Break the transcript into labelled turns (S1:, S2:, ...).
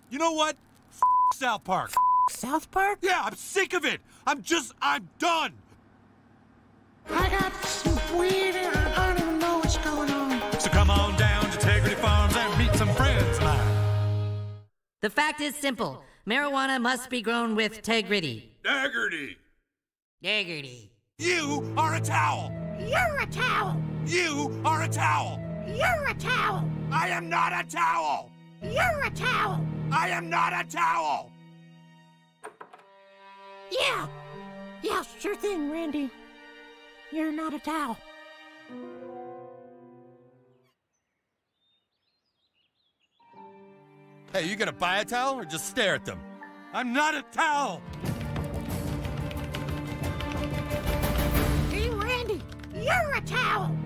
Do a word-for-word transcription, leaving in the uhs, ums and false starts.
S1: You know what? F South Park.
S2: South Park?
S1: Yeah, I'm sick of it. I'm just, I'm done.
S2: I got some weed and I don't even know what's going on.
S1: So come on down to Integrity Farms and meet some friends of mine.
S3: The fact is simple. Marijuana must be grown with integrity.
S1: Daggerty.
S3: Daggerty.
S1: You are a towel.
S2: You're a towel.
S1: You are a towel.
S2: You're a towel.
S1: I am not a towel.
S2: You're a towel.
S1: I am not a towel.
S2: Yeah. Yeah, sure thing, Randy. You're not a towel.
S4: Hey, you gonna buy a towel or just stare at them?
S1: I'm not a towel.
S2: Hey, Randy, you're a towel.